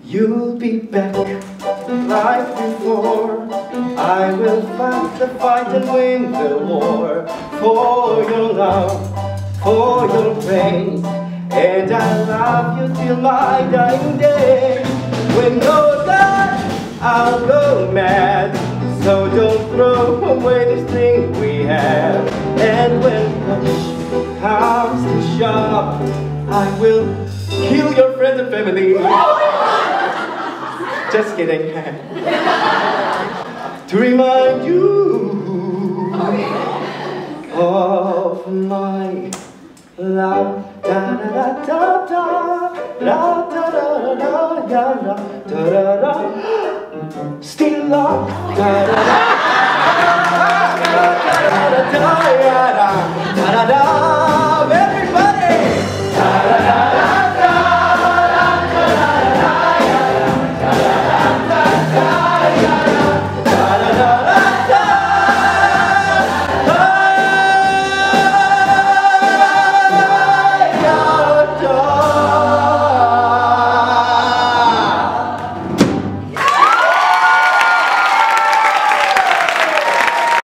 You'll be back like before. I will fight the fight and win the war. For your love, for your pain, and I love you till my dying day. When you're gone, I'll go mad. So don't throw away this thing we have. And when push comes to shove, I will kill your friends and family. Just kidding. To remind you of my love. Da da da da da da da da da da da. Still love. Da da da da da da da da da.